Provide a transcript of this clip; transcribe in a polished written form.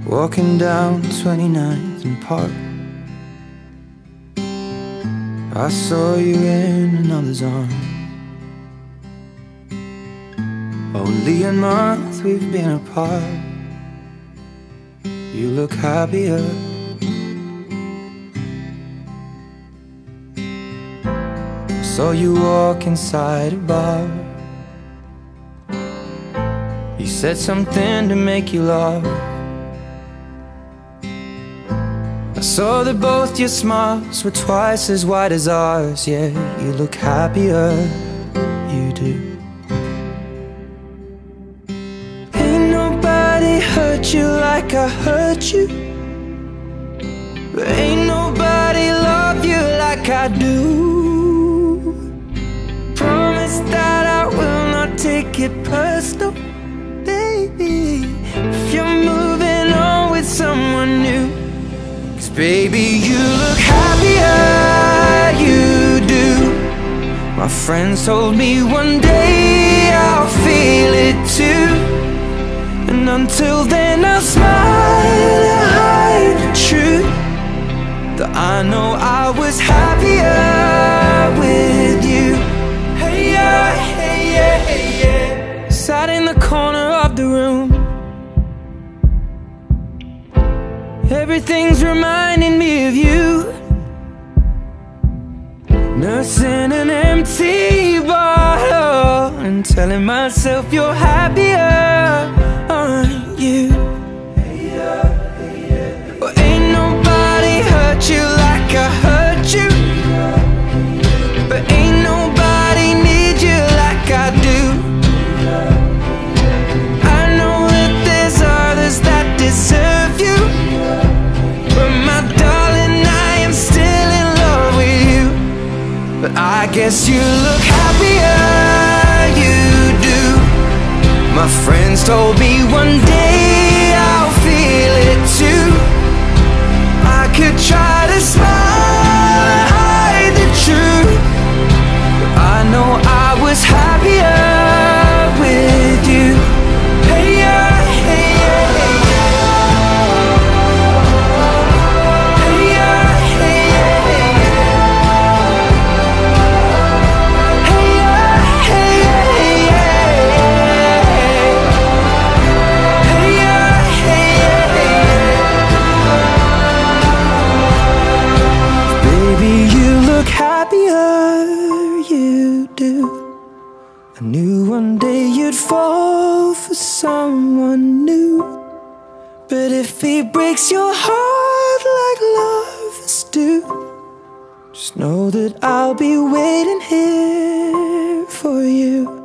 Walking down 29th and Park, I saw you in another's arms. Only a month we've been apart. You look happier. I saw you walk inside a bar. You said something to make you laugh. I saw that both your smiles were twice as wide as ours. Yeah, you look happier, you do. Ain't nobody hurt you like I hurt you, but ain't nobody love you like I do. Promise that I will not take it personal, baby, if you're moving on with someone new. 'Cause baby, you look happier, you do. My friends told me one day I'll feel it too, and until then I'll smile and hide the truth, that I know I was happier with you. Hey yeah, hey yeah, hey yeah. Sat in the corner of the room, everything's reminding me of you. Nursing an empty bottle and telling myself you're happier, aren't you? Well, ain't nobody hurt you like I hurt you, but ain't nobody need you like I do. I know that there's others that deserve you, but my darling, I am still in love with you. But I guess you look happier, you do. My friends told me one day I'll feel it too. I could try to smile and hide the truth, but I know I was happier with you. Hey yeah, hey yeah, hey I knew one day you'd fall for someone new, but if he breaks your heart like lovers do, just know that I'll be waiting here for you.